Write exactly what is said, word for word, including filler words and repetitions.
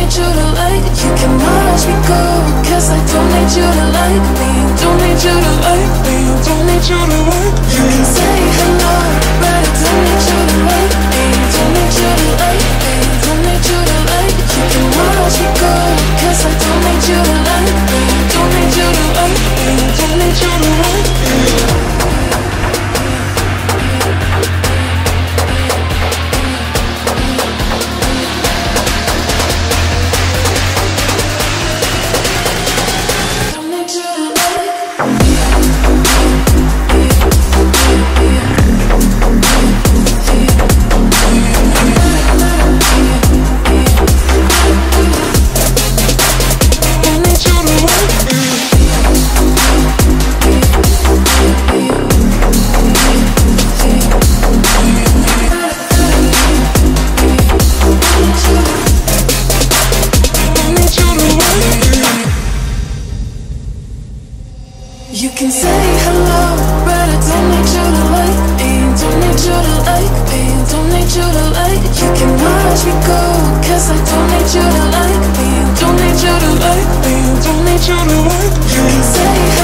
need you to like. You can watch me go, cause I don't need you to like me. Don't need you to like me. Don't need you to like me. You can say hello, but I don't need you to like me. Don't need you to like me. Don't need you to like. You can watch me go, cause I don't need you to like me. Don't need you to like me. Don't need you to like me. You can say hello, but I don't need you to like me. Don't need you to like me. Don't need you to like. You can watch me go, cause I don't need you to like me. Don't need you to like me. Don't need you to like me. You can say hello.